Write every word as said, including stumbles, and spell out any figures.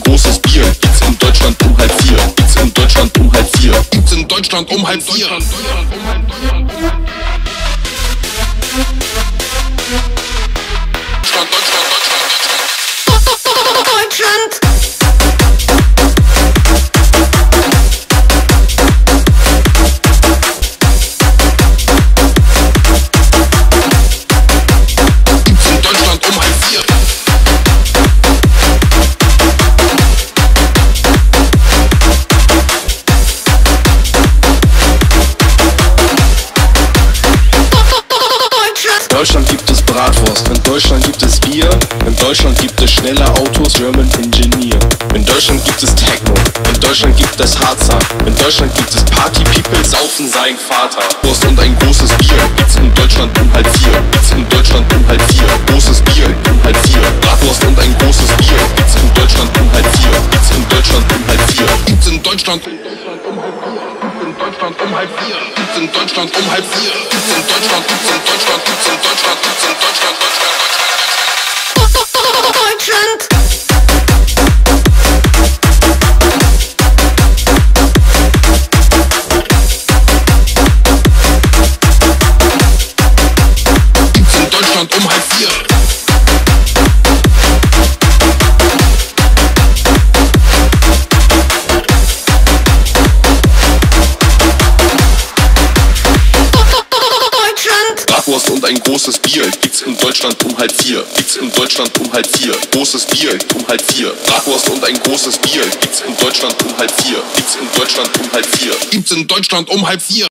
großes Bier. Gibt's in Deutschland um halb vier. Gibt's in Deutschland um halb vier. Gibt's in Deutschland um halb vier. In Deutschland gibt es Bratwurst, in Deutschland gibt es Bier, in Deutschland gibt es schnelle Autos, German Engineer. In Deutschland gibt es Techno, in Deutschland gibt es Harzer, in Deutschland gibt es Party People, saufen sein Vater. Wurst und ein großes Bier, gibt's in Deutschland um halb vier, gibt's in Deutschland um halb vier, großes Bier um halb vier. Bratwurst und ein großes Bier, gibt's in Deutschland um halb vier, gibt's in Deutschland um halb vier, gibt's in Deutschland um halb vier. In Deutschland um halb vier, gibt's in Deutschland um halb vier, gibt's in Deutschland, gibt's in Deutschland, gibt's in Deutschland, gibt's in Deutschland, Deutschland, Deutschland, Deutschland. Gibt's in Deutschland um halb vier. Bratwurst und ein großes Bier, gibt's in Deutschland um halb vier, gibt's in Deutschland um halb vier, großes Bier um halb vier. Bratwurst und ein großes Bier, gibt's in Deutschland um halb vier, gibt's in Deutschland um halb vier, gibt's in Deutschland um halb vier.